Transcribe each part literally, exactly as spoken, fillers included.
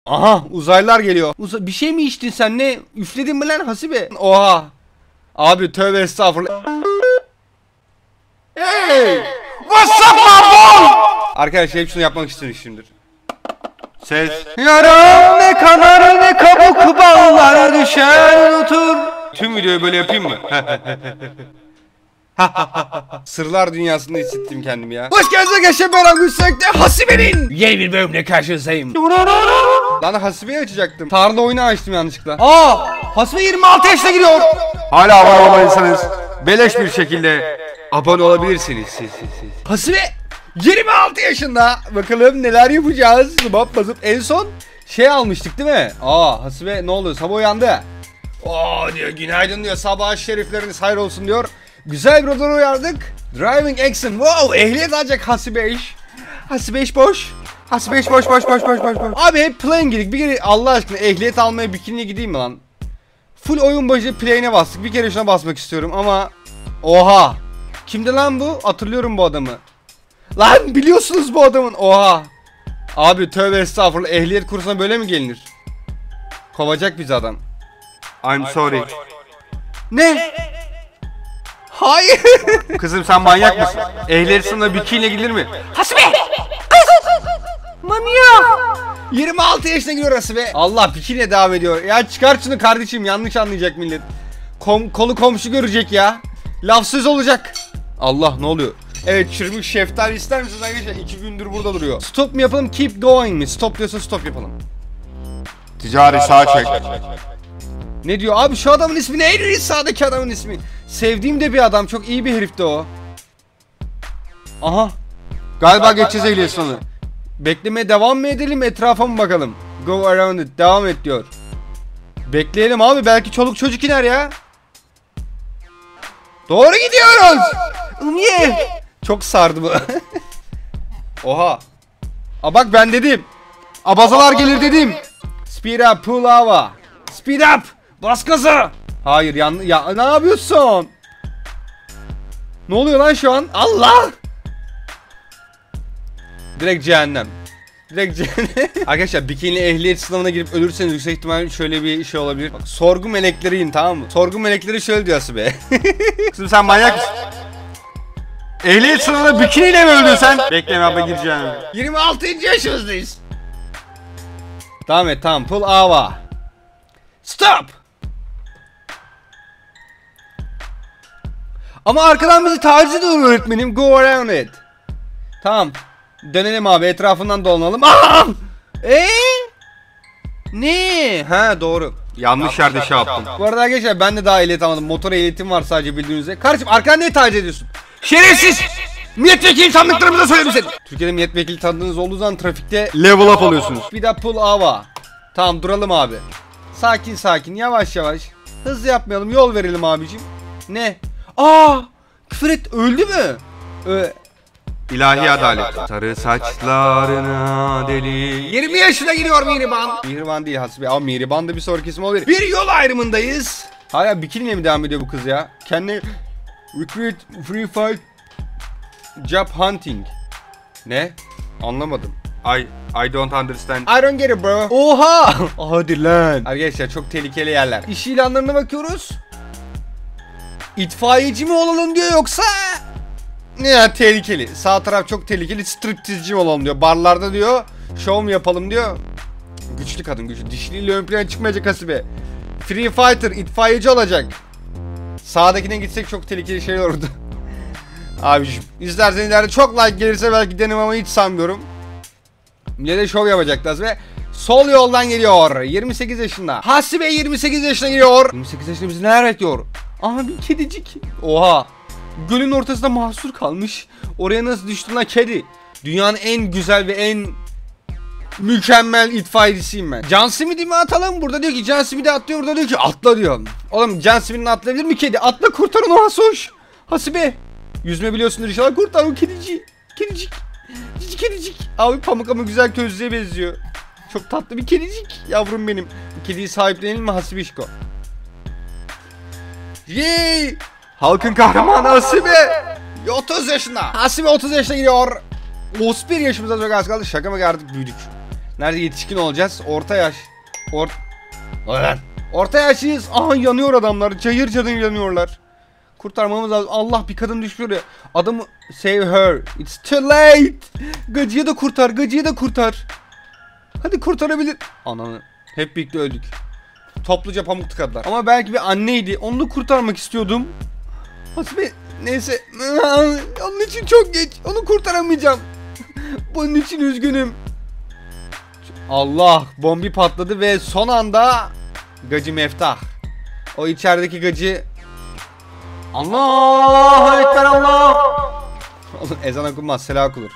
Aha uzaylılar geliyor. Uza bir şey mi içtin sen, ne? Üfledin mi lan Hasibe? Oha. Abi tövbe estağfurullah. Hey! What's up my Arkadaşlar hep şunu yapmak istemişimdir. Ses. Yaram ne kanar ne kabuk bağlar düşer unutur. Tüm videoyu böyle yapayım mı? Sırlar dünyasında hissettim kendimi ya. Hoş geldiniz arkadaşlar, ben Agustek'te Hasibe'nin yeni bir bölümle karşınızdayım. Lan Hasibe'yi açacaktım. Tarla oyunu açtım yanlışlıkla. Aa, Hasibe yirmi altı yaşına giriyor. Hala abone olmalıysanız beleş bir şekilde abone olabilirsiniz siz siz siz. Hasibe yirmi altı yaşında. Bakalım neler yapacağız. Zıbap basıp en son şey almıştık değil mi? Aa, Hasibe ne oluyor? Sabah uyandı. Oo diyor, günaydın diyor. Sabah şerifleriniz hayır olsun diyor. Güzel bir odadan uyardık. Driving action. Wow, ehliyet alacak Hasibe iş. Hasibe iş boş. Hasibe iş boş boş boş boş boş boş. Abi hep plane girdik. Bir kere Allah aşkına ehliyet almaya bikiniye gideyim mi lan? Full oyun başı plane'e bastık. Bir kere şuna basmak istiyorum ama oha. Kimdi lan bu? Hatırlıyorum bu adamı. Lan biliyorsunuz bu adamın. Oha. Abi tövbe estağfurullah, ehliyet kursuna böyle mi gelinir? Kovacak bizi adam. I'm sorry. Ne? Hayır. Kızım sen manyak mısın? Ehliyet sınavına bikiniyle gidilir mi? Hasibe! Kız! Manyak! yirmi altı yaşına giriyor Hasibe. Allah, bikiniyle devam ediyor. Ya çıkar şunu kardeşim, yanlış anlayacak millet. Kom kolu komşu görecek ya. Lafsız olacak. Allah, ne oluyor? Evet, çürümüş şeftali ister misiniz arkadaşlar? İki gündür burada duruyor. Stop mu yapalım, keep going mi? Stop diyorsa stop yapalım. Ticari sağ çek. Ne diyor abi, şu adamın ismi neydi? Sağdaki adamın ismi. Sevdiğim de bir adam, çok iyi bir herifti o. Aha. Galiba geçeceğiz ehliyet sonu. Beklemeye devam mı edelim, etrafa mı bakalım? Go around it, devam et diyor. Bekleyelim abi, belki çoluk çocuk iner ya. Doğru gidiyoruz. Niye? Çok sardı bu. Oha. A bak ben dedim. Abazalar gelir dedim. Speed up, pull hava. Speed up. Bas gaza. Hayır yan ya, ne yapıyorsun? Ne oluyor lan şu an? Allah. Direkt cehennem. Direkt cehennem. Arkadaşlar bikini ehliyet sınavına girip ölürseniz yüksek ihtimalle şöyle bir şey olabilir. Bak, sorgu melekleri in, tamam mı? Sorgu melekleri şöyle diyor Hasibe. Kızım sen manyak mısın? Ehliyet sınavına bikiniyle mi öldün sen? Bekleme abi, gireceğim. yirmi altıncı yaşımızdayız. Tamam et, tamam. Pull hava. Stop. Ama arkadan bizi taciz ediyor öğretmenim. Go around it. Tamam. Dönelim abi, etrafından dolanalım. Aa! Eee? Ne? Ha doğru. Yanlış yerde şey yaptım. Bu arada arkadaşlar ben de daha ehliyet almadım. Motor ehliyetim var sadece, bildiğiniz üzere. Kardeşim arkadan niye taciz ediyorsun? Şerefsiz! Milletvekili sandıklarımıza söyledim seni. Türkiye'de milletvekili tanıdığınız olduğu zaman trafikte level up alıyorsunuz. Bir de pull hava. Tamam duralım abi. Sakin sakin, yavaş yavaş. Hızlı yapmayalım, yol verelim abicim. Ne? Aa! Küfür et, öldü mü? Ö İlahi, İlahi adalet. adalet. Sarı saçlarına deli. yirmi yaşına giriyor Mihriban. Mihriban değil Hasibe. Ama Mihriban da bir sonraki isim olabilir. Bir yol ayrımındayız. Hala bikiniyle mi devam ediyor bu kız ya? Kendi recruit, free fight, job hunting. Ne? Anlamadım. I I don't understand. I don't get it bro. Oha! Hadi lan. Arkadaşlar çok tehlikeli yerler. İş ilanlarına bakıyoruz. İtfaiyeci mi olalım diyor yoksa? Ne ya, tehlikeli. Sağ taraf çok tehlikeli. Striptizci olalım diyor. Barlarda diyor şov mu yapalım diyor. Güçlü kadın, güçlü. Dişliyle ön plana çıkmayacak Hasibe. Free fighter, itfaiyeci olacak. Sağdakine gitsek çok tehlikeli şeyler olurdu. Abiciğim izlersen ileride çok like gelirse belki denem ama hiç sanmıyorum. Millete şov yapacaktı Hasibe. Sol yoldan geliyor. yirmi sekiz yaşında. Hasibe yirmi sekiz yaşına giriyor. yirmi sekiz yaşında bizi neler bekliyor? Aha bir kedicik. Oha. Gölün ortasında mahsur kalmış. Oraya nasıl düştün lan kedi? Dünyanın en güzel ve en mükemmel itfaiyecisiyim ben. Can Smith'i mi atalım? Burada diyor ki Can Smith'i atlıyor. Burada diyor ki atla diyor. Oğlum Can Smith'in atlayabilir mi kedi? Atla, kurtar onu Hasoş. Hasibe. Yüzme biliyorsundur inşallah, kurtar o kediciyi. Kedicik. Cici kedicik. Abi pamuk ama güzel közlüğe benziyor. Çok tatlı bir kedicik. Yavrum benim. Bu kediyi sahiplenelim mi Hasibişko? Yey! Halkın kahramanı Hasibe. otuz yaşında. Hasibe otuz yaşına giriyor. otuz bir yaşımıza çok az kaldı. Şaka mı, artık büyüdük. Nerede yetişkin olacağız? Orta yaş. Or Lan. Orta yaşlıyız. Aha yanıyor adamlar. Cayır cayır yanıyorlar. Kurtarmamız lazım. Allah bir kadın düşüyor ya. Adamı save her. It's too late. Gacıyı da kurtar. Gacıyı da kurtar. Hadi kurtarabilir. Ananı. Hep birlikte öldük. Topluca pamuk tıkadılar. Ama belki bir anneydi. Onu da kurtarmak istiyordum. Hasibe neyse. Onun için çok geç. Onu kurtaramayacağım. Bunun için üzgünüm. Allah, bombi patladı ve son anda Gacı Meftah. O içerideki gacı. Allahu Ekber Allah. Ezan okunmaz, selam okunur.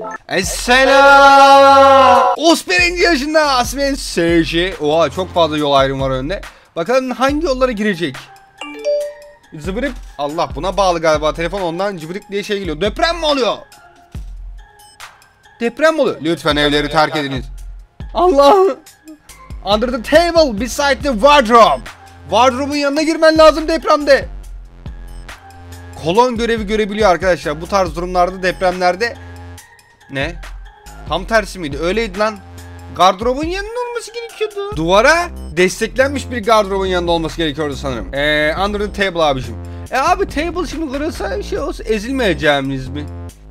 Esselam. otuz birinci yaşında Asmen Seyşi. Oha, çok fazla yol ayrımı var önünde. Bakalım hangi yollara girecek. Zıbırıp. Allah, buna bağlı galiba telefon, ondan cıbırık diye şey geliyor. Deprem mi oluyor? Deprem mi oluyor? Lütfen evleri terk ediniz. Allah. Under the table beside the wardrobe. Wardrobe'un yanına girmen lazım depremde. Kolon görevi görebiliyor arkadaşlar. Bu tarz durumlarda, depremlerde. Ne? Tam tersi miydi? Öyleydi lan. Gardırobun yanında olması gerekiyordu. Duvara desteklenmiş bir gardırobun yanında olması gerekiyordu sanırım. Eee under the table abicim. E abi table şimdi kırılsa şey olsa ezilmeyeceğimiz mi?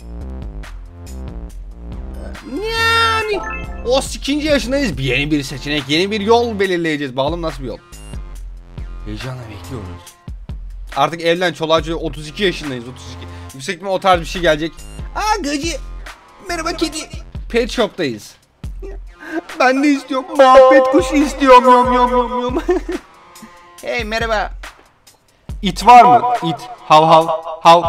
Yani otuz ikinci yaşındayız. Bir yeni bir seçenek, yeni bir yol belirleyeceğiz. Bakalım nasıl bir yol. Heyecanla bekliyoruz. Artık evlen çoluğa çocuğa, otuz iki yaşındayız. otuz iki. Yüksek mi o tarz bir şey gelecek. Aa gacı. Merhaba kedi. Pet shop'tayız. Ben de istiyorum. Muhabbet kuşu istiyorum. Yom yom yom yom. Hey merhaba. İt var mı? İt. Hav hav. Hav.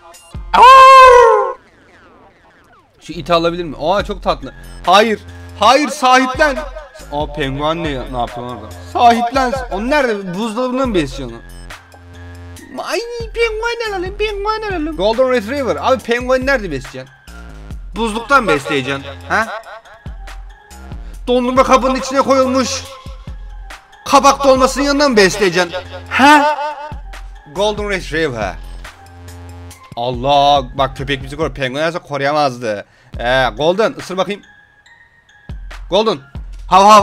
Şu iti alabilir mi? Aa çok tatlı. Hayır. Hayır sahiplen. Aa penguen ne, ne yapıyor orada? Sahiplen. Onu nerede? Buzdolabından mı besliyor onu? Ay penguen alalım. Penguen alalım. Golden Retriever. Abi penguen nerede besleyeceksin? Buzluktan besleyeceksin. Ha? Dondurma kabının içine koyulmuş kabak dolmasının yanından besleyeceksin. Ha? Golden Retriever. Allah, bak köpek bizi koruyor. Penguen olsa koruyamazdı. Ee, Golden ısır bakayım. Golden. Hav hav.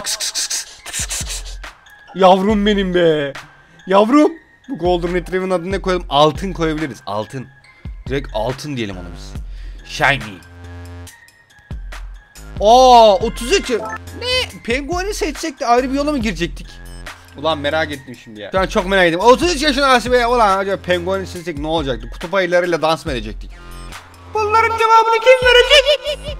Yavrum benim be. Yavrum. Bu Golden Retriever'ın adını ne koyalım? Altın koyabiliriz. Altın. Direkt altın diyelim ona biz. Shiny. Aa otuz üç. Ne? Pengueni seçsek de ayrı bir yola mı girecektik? Ulan merak ettim şimdi ya. Şu an çok merak ettim. otuz üç yaşında Asibe. Ulan acaba pengueni seçsek ne olacaktı? Kutup ayılarıyla dans mı edecektik? Bunların cevabını kim verecek?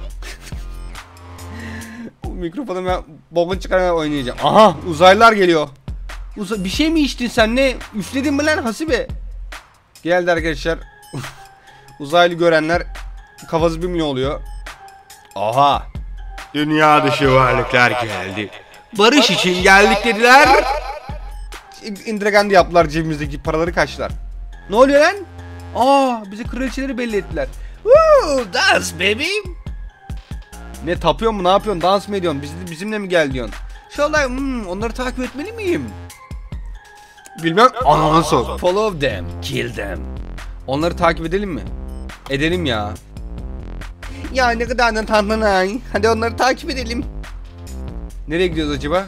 Mikrofonu ben bokun çıkarmadan oynayacağım. Aha uzaylılar geliyor. Uza bir şey mi içtin sen, ne? Üfledin mi lan Hasibe? Geldi arkadaşlar. Uzaylı görenler kafası bir milyon oluyor. Aha. Dünya dışı varlıklar geldi. Barış için geldik dediler. İndiragandi yaptılar, cebimizdeki paraları kaçtılar. Ne oluyor lan? Aa bize kraliçeleri belli ettiler. Woo, dance baby. Ne tapıyor mu, ne yapıyorsun, dans mı ediyorsun, Biz, bizimle mi gel diyorsun? Şöyle hmm, onları takip etmeli miyim? Bilmem, ananı sor. Follow them, kill them. Onları takip edelim mi? Edelim ya. Ya ne kadar da tatlı. Hadi onları takip edelim. Nereye gidiyoruz acaba?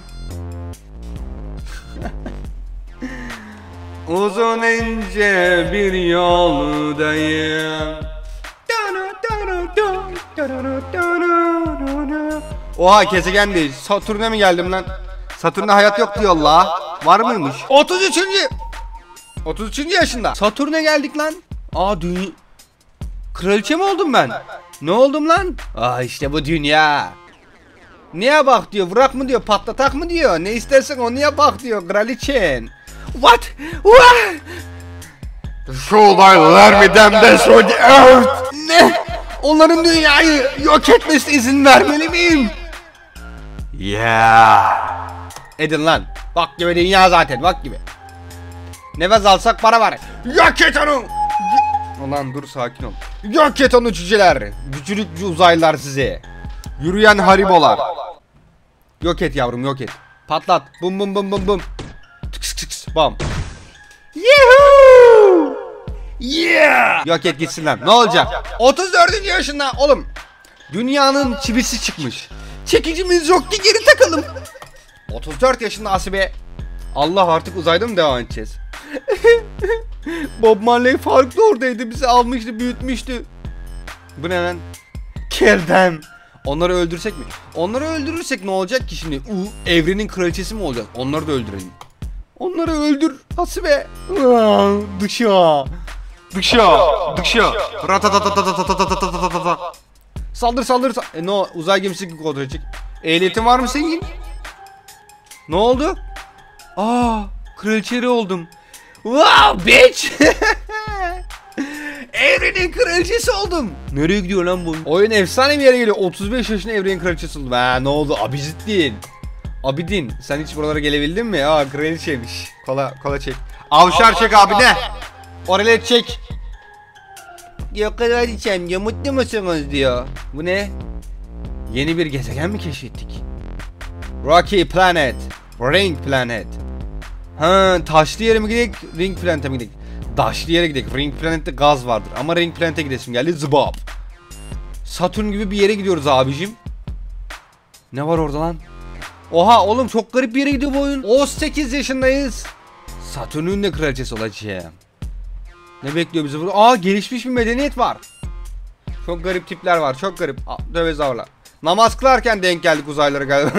Uzun ince bir yoldayım. Oha gezegen değil. Satürn'e mi geldim lan? Satürn'de hayat yok diyor la. Var mıymış? otuz üçüncü otuz üçüncü yaşında. Satürn'e geldik lan. Aa dünya. Kraliçe mi oldum ben? Ne oldum lan? Aa işte bu dünya. Neye bak diyor, bırak mı diyor, patlatak mı diyor, ne istersen onu yap bak diyor kraliçen. What? What? Should I let me them destroy the earth? Ne? Onların dünyayı yok etmesine izin vermeli miyim? Yeah. Edin lan. Bak gibi dünya zaten, bak gibi. Nefes alsak para var. Yok et onu. Ulan dur sakin ol. Yok et onu cüceler. Güçlükçü uzaylılar size. Yürüyen haribolar. Yok et yavrum, yok et. Patlat. Bum bum bum bum bum. Tıks tıks bam. Yuhuu. Yeah. Yok et gitsin lan. Ne olacak? otuz dördüncü yaşında oğlum. Dünyanın çivisi çıkmış. Çekicimiz yok ki geri takalım. otuz dört yaşında Hasibe. Allah, artık uzayda mı devam edeceğiz? Bob Marley farklı oradaydı. Bizi almıştı, büyütmüştü. Bu ne lan? Kill them. Onları öldürsek mi? Onları öldürürsek ne olacak ki şimdi? U, evrenin kraliçesi mi olacak? Onları da öldürelim. Onları öldür Hasibe. Dışa. Dışa. Dışa. Saldır saldır. E no, uzay gemisi gibi kontrol edecek. Ehliyetin var mı senin? Ne oldu? Aa, kraliçeri oldum. Wow bitch. Evrenin kraliçesi oldum. Nereye gidiyor lan bu? Oyun efsane bir yere geliyor. otuz beş yaşında evrenin kraliçesi oldum. Ha, ne oldu? Abidin. Abidin. Sen hiç buralara gelebildin mi? Aa, kraliçeymiş. Kola kola çek. Avşar çek abi ne? Oraya çek. Diyor kraliçem diyor, mutlu musunuz diyor. Bu ne? Yeni bir gezegen mi keşfettik? Rocky Planet. Ring Planet. Ha, taşlı yere mi gidelim? Ring Planet'e mi gidelim? Taşlı yere gidelim. Ring Planet'te gaz vardır. Ama Ring Planet'e gidesim geldi. Zıbap. Satürn gibi bir yere gidiyoruz abicim. Ne var orada lan? Oha oğlum, çok garip bir yere gidiyor bu oyun. otuz sekiz yaşındayız. Satürn'ün de kraliçesi olacağım. Ne bekliyor bizi burada? Aa, gelişmiş bir medeniyet var. Çok garip tipler var. Çok garip. Tövbe zavla. Namaz kılarken denk geldik uzaylara galiba.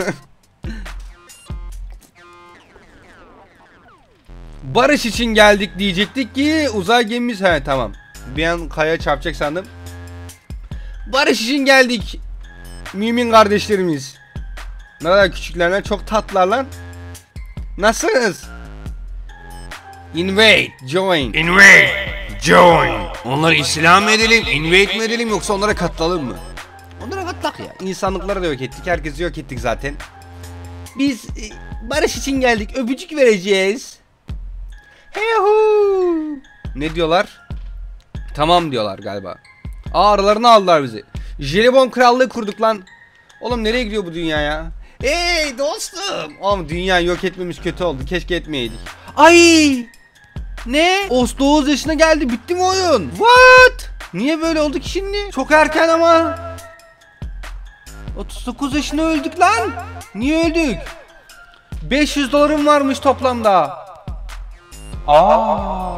Barış için geldik diyecektik ki uzay gemimiz, he tamam. Bir an kaya çarpacak sandım. Barış için geldik. Mümin kardeşlerimiz. Ne kadar küçüklerden çok tatlılar lan. Nasılsınız? Invade, join. Invade, join. Onları İslam edelim, invade mi edelim yoksa onlara katılalım mı? Onlara katılak ya. İnsanlıkları da yok ettik, herkesi yok ettik zaten. Biz e, barış için geldik, öpücük vereceğiz. Hehu. Ne diyorlar? Tamam diyorlar galiba. Aa, aralarına aldılar bizi. Jelibon krallığı kurduk lan. Oğlum nereye gidiyor bu dünya ya? Hey dostum. Oğlum dünya yok etmemiz kötü oldu. Keşke etmeyeydik. Ay! Ne? Os dokuz yaşına geldi. Bitti mi oyun? What? Niye böyle oldu ki şimdi? Çok erken ama. otuz dokuz yaşında öldük lan. Niye öldük? beş yüz dolarım varmış toplamda. Aa.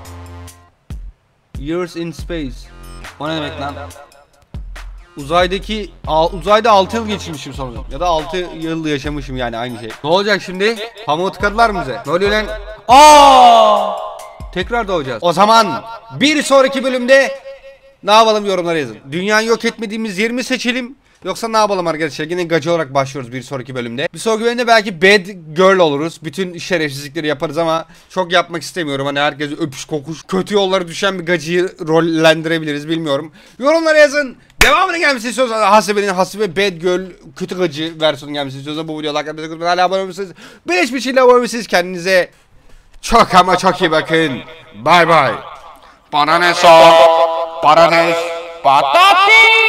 Years in space. O ne demek lan? Uzaydaki al, uzayda altı yıl geçirmişim sonra. Ya da altı yıl yaşamışım, yani aynı şey. Ne olacak şimdi? Pamuğu tıkadılar mı bize? Ne oluyor lan? Aa! Tekrar doğacağız. O zaman bir sonraki bölümde ne yapalım, yorumlara yazın. Dünyayı yok etmediğimiz yeri mi seçelim? Yoksa ne yapalım arkadaşlar? Yine gacı olarak başlıyoruz bir sonraki bölümde. Bir sonraki bölümde belki bad girl oluruz. Bütün şerefsizlikleri yaparız ama çok yapmak istemiyorum. Hani herkes öpüş kokuş kötü yollara düşen bir gacıyı rollendirebiliriz, bilmiyorum. Yorumlara yazın. Devamını gelmesini istiyorsanız, Hasibe'nin Hasibe bad girl kötü gacı versiyonu gelmesini istiyorsanız bu videoya like atmayı, hala abone olmuşsunuz. Beleş bir şeyle abone olmuşsunuz. Kendinize çok ama çok iyi bakın. Bye bye. Bana ne sor? Bana ne? Patati.